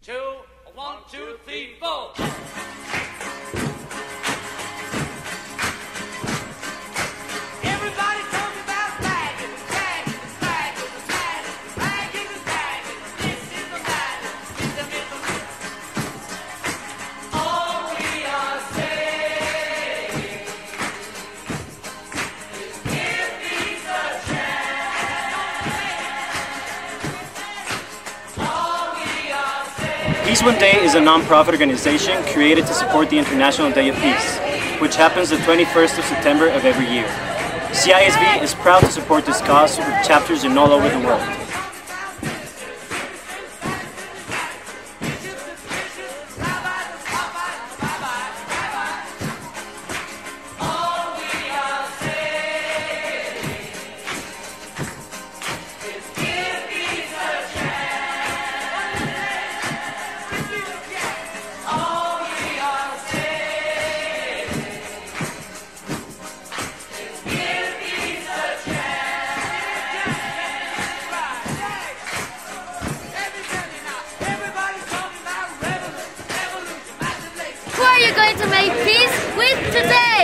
two, one, two, three, four. Everybody talking about bagging, bagging, bagging, bagging, bagging, bagging. This is the bagging, this is the all we are saying is give peace a chance. All we are saying. Peace One Day is a non-profit organization created to support the International Day of Peace, which happens the 21st of September of every year. CISV is proud to support this cause with chapters in all over the world. Who are you going to make peace with today?